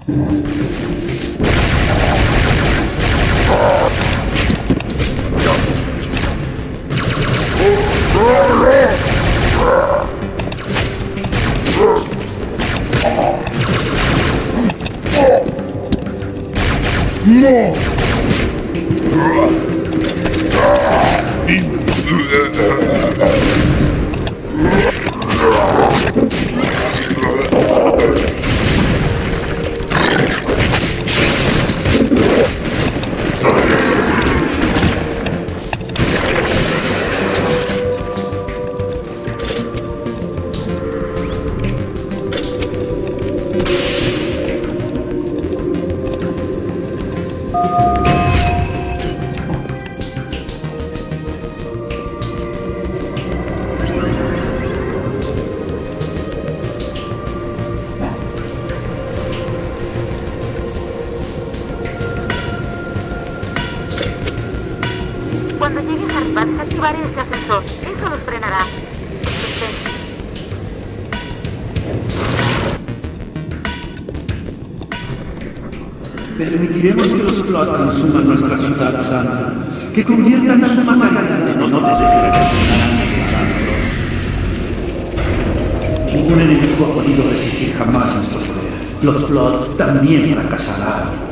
Cuando llegues arriba, desactivaré este ascensor. Eso los frenará. Permitiremos que los Flood consuman nuestra ciudad santa, que conviertan su material en dones de necesarios. Ningún enemigo ha podido resistir jamás nuestro poder. Los Flood también fracasarán.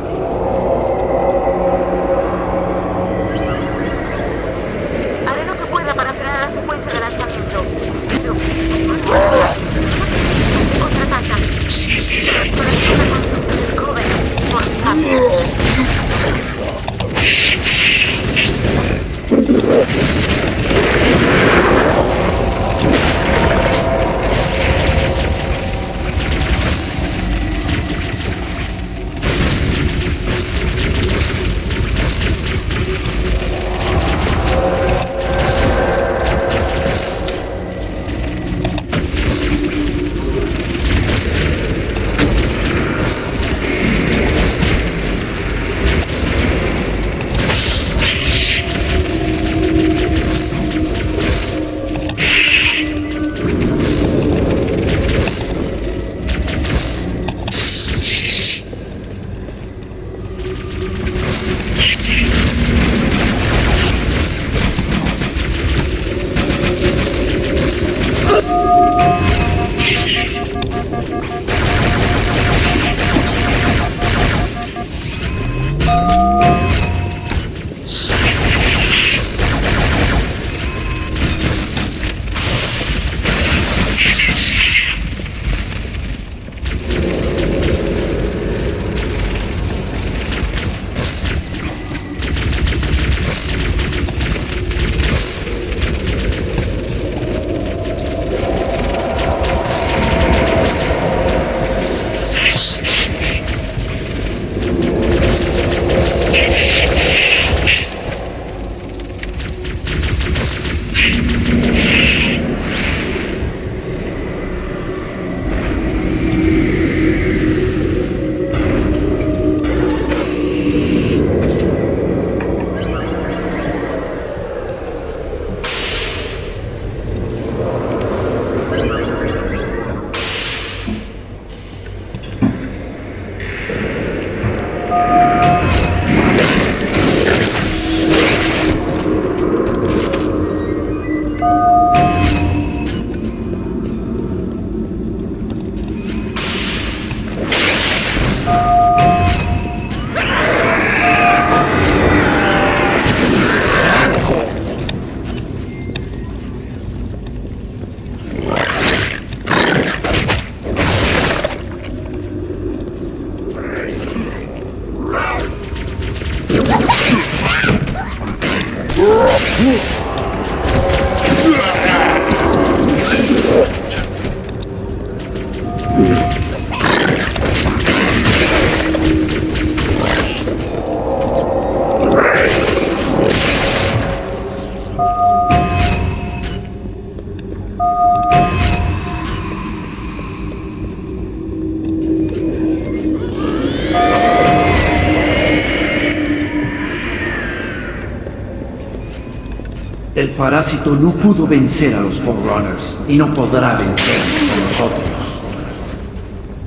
El parásito no pudo vencer a los Forerunners y no podrá vencernos a nosotros.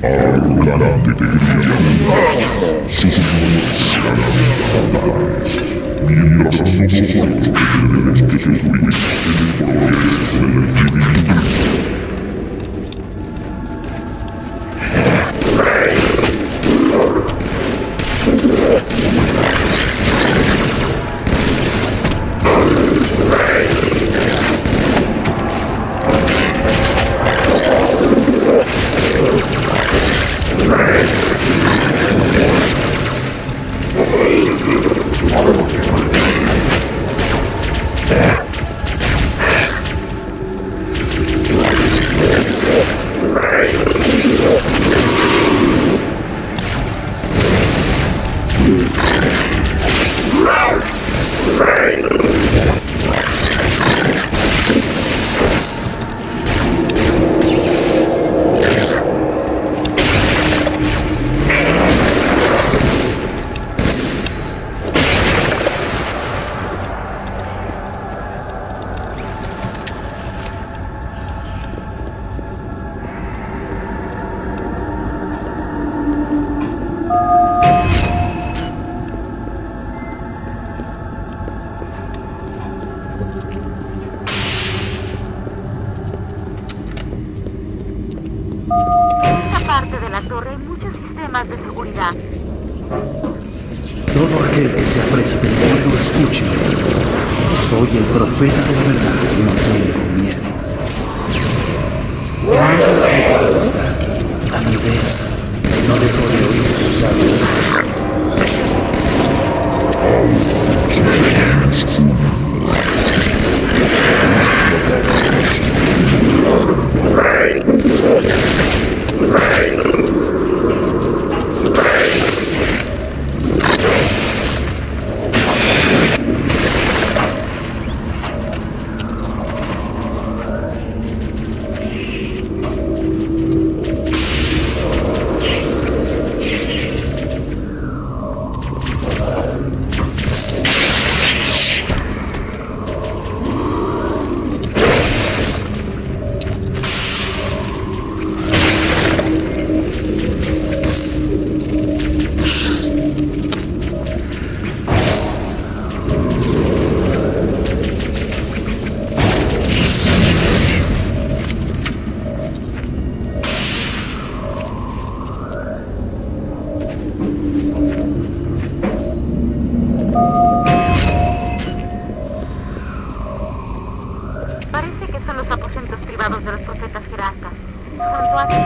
arrogante criatura. Sus manos serán mientras nosotros tenemos que sufrir el progreso de la infinitud. Parte de la torre hay muchos sistemas de seguridad. Todo aquel que se aprecie del fuego, escúcheme. Soy el profeta de la verdad y no tengo miedo. ¿Cuándo está aquí? A mi vez, no dejo de oír sus hablas. Parece que son los aposentos privados de los profetas jerarcas. Santuario.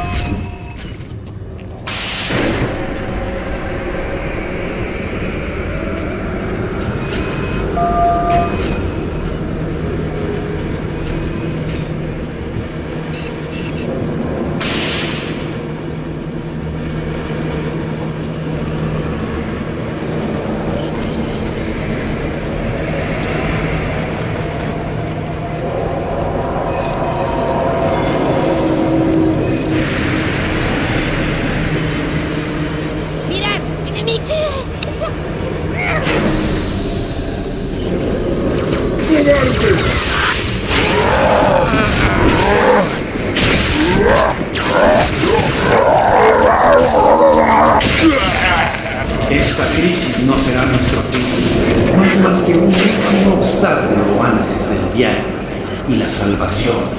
Esta crisis no será nuestro fin, no es más que un último obstáculo antes del viaje y la salvación.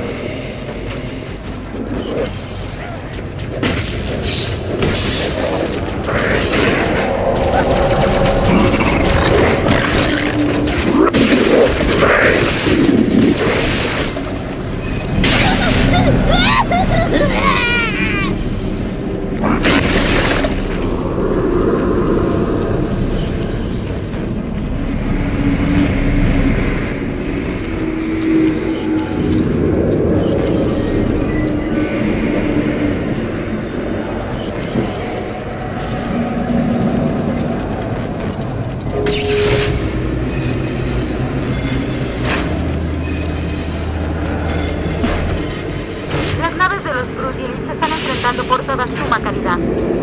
Por toda suma caridad.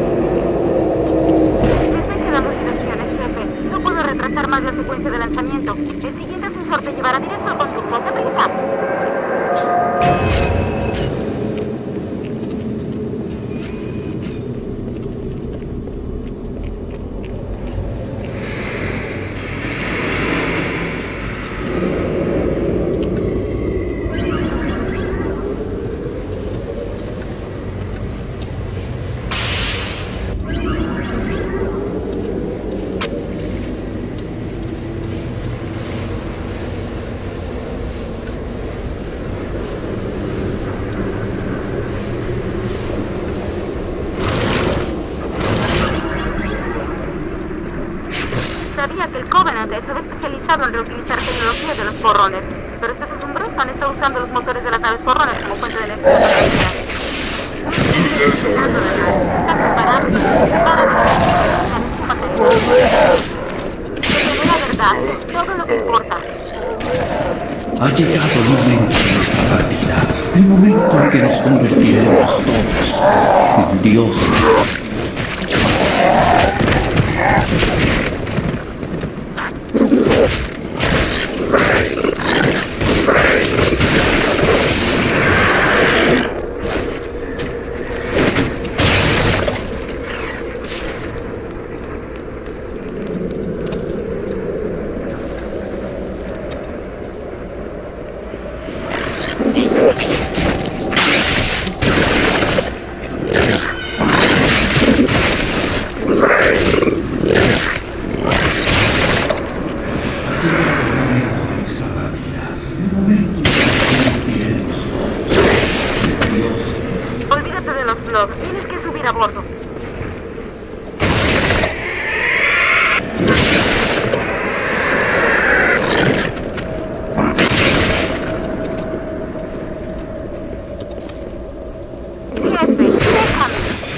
Estoy quedando sin opciones, jefe. No puedo retrasar más la secuencia de lanzamiento. El siguiente ascensor te llevará directo al conductor. ¡Deprisa! Sabía que el Covenant estaba especializado en reutilizar tecnologías de los Forerunners, pero estos asombrosos han estado usando los motores de las naves Forerunners como fuente de energía para la ciudad. Está preparando su material. Pero la verdad es todo lo que importa. Ha llegado el momento de nuestra partida, el momento en que nos convertiremos todos en dioses. Olvídate de los vlogs, tienes que subir a bordo. Jefe, déjame.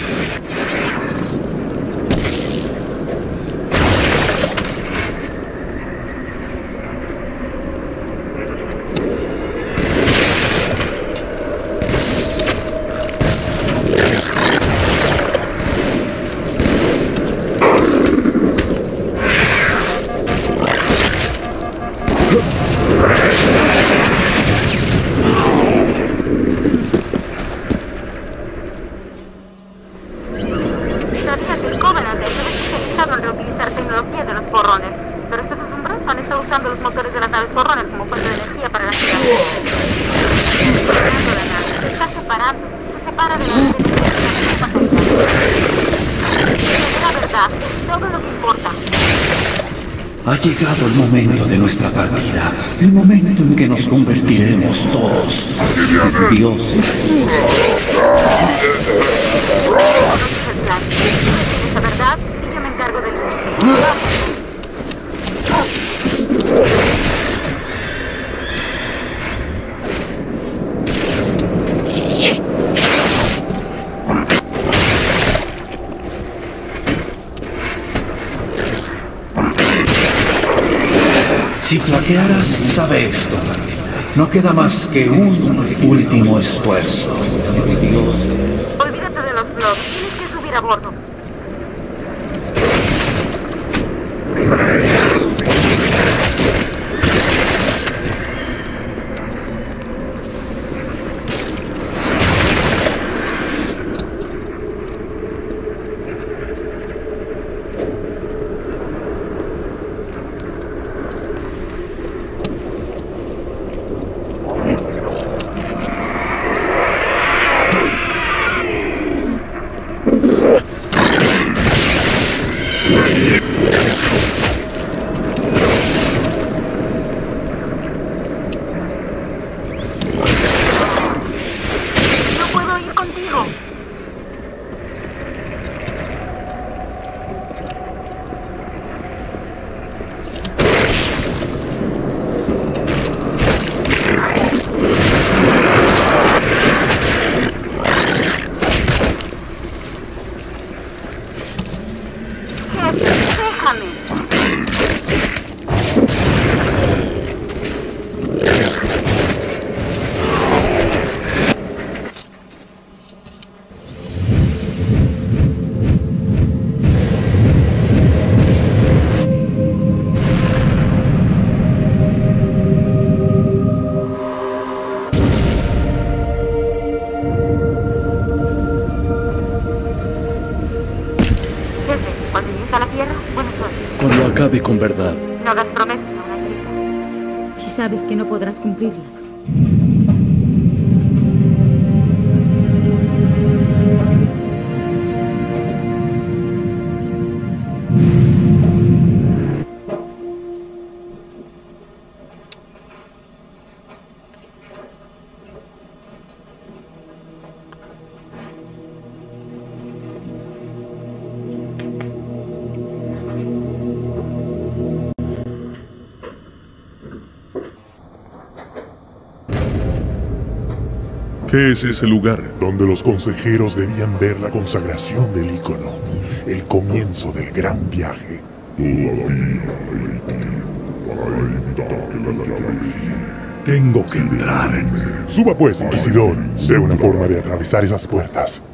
Sabía que el Covenant estaba especializado en reutilizar tecnologías de los Forerunners, pero estos asombrosos han estado usando los motores de las naves Forerunners como fuente de energía para la ciudad. Se está separando, se separa de la red de energía. La verdad es todo lo que importa. Ha llegado el momento de nuestra partida, el momento en que nos convertiremos todos en dioses. Esa verdad y yo me encargo del Si flaquearas, sabe esto. No queda más que un último esfuerzo. Dioses. Olvídate de los vlogs, tienes que subir a bordo. No puedo ir contigo. Jefe, déjame. Jefe, cuando llegues a la Tierra, buena suerte. Cuando acabe con verdad. No hagas promesas a una chica. Si sabes que no podrás cumplirlas. ¿Qué es ese lugar? donde los consejeros debían ver la consagración del ícono, el comienzo del gran viaje. Todavía hay tiempo para evitar que la llave Tengo que entrar. Suba pues, Inquisidor. Sé una forma de atravesar esas puertas.